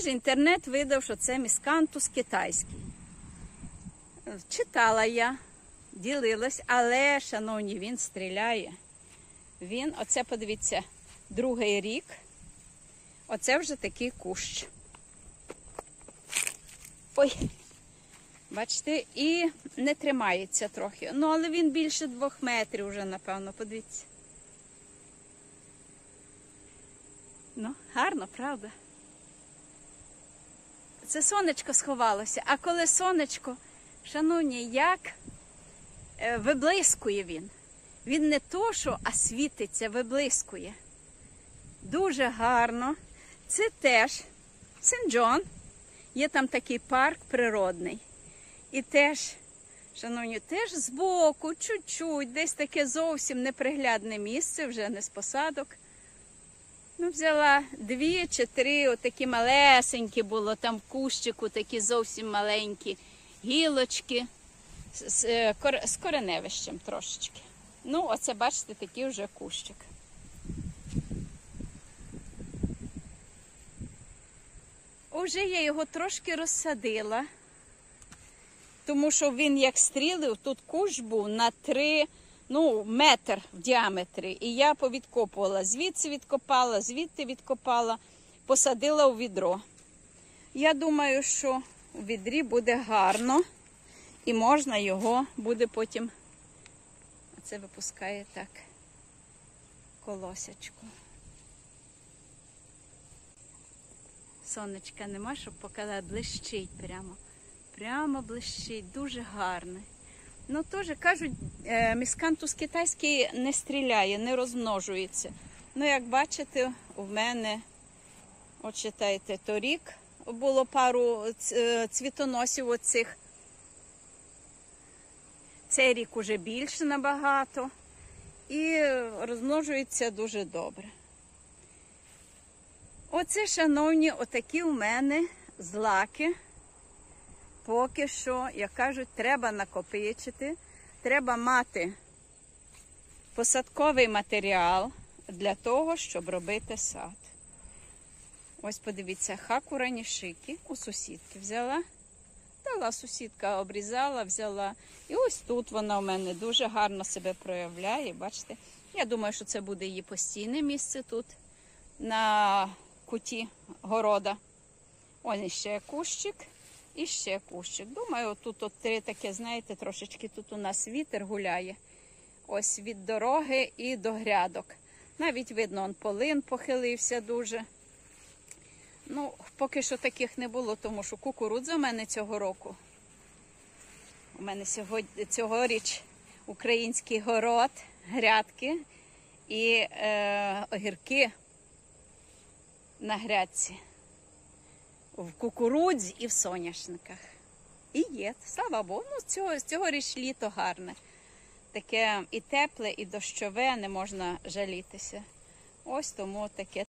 ж інтернет видав, що це міскантус китайський. Читала я, ділилась, але, шановні, він стріляє. Він, оце, подивіться, другий рік. Оце вже такий кущ. Ой, бачите, і не тримається трохи. Ну, але він більше 2 метрів вже, напевно, подивіться. Ну, гарно, правда? Це сонечко сховалося. А коли сонечко, шановні, як виблискує він. Він не то, що, а світиться, виблискує. Дуже гарно. Це теж Сен-Джон. Є там такий парк природний. І теж, шановні, теж збоку, чуть-чуть, десь таке зовсім неприглядне місце, вже не з посадок. Ну, взяла 2 чи 3, отакі малесенькі було, там в кущику такі зовсім маленькі гілочки з кореневищем трошечки. Ну, оце, бачите, такий вже кущик. Уже я його трошки розсадила, тому що він як стрілив, тут кущ був на 3, метр в діаметрі. І я повідкопувала, звідси відкопала, звідти відкопала, посадила у відро. Я думаю, що у відрі буде гарно і можна його буде потім, оце випускає так, колосячку. Сонечка нема, щоб показати, блищить прямо. Прямо блищить, дуже гарне. Ну, теж, кажуть, міскантус китайський не стріляє, не розмножується. Ну, як бачите, у мене, от читайте, торік було пару цвітоносів оцих. Цей рік уже більше набагато. І розмножується дуже добре. Оце, шановні, отакі у мене злаки. Поки що, як кажуть, треба накопичити, треба мати посадковий матеріал для того, щоб робити сад. Ось подивіться, хакура нішики у сусідки взяла. Дала сусідка, обрізала, взяла. І ось тут вона у мене дуже гарно себе проявляє, бачите. Я думаю, що це буде її постійне місце тут, на куті города. Ось ще кущик. І ще кущик. Думаю, тут от 3 таке, знаєте, трошечки тут у нас вітер гуляє. Ось від дороги і до грядок. Навіть видно, он полин похилився дуже. Ну, поки що таких не було, тому що кукурудза у мене цього року. У мене цьогоріч український город, грядки і огірки на грядці. В кукурудзі і в соняшниках. І є, слава Богу, цьогоріч літо гарне. Таке і тепле, і дощове, не можна жалітися. Ось тому таке.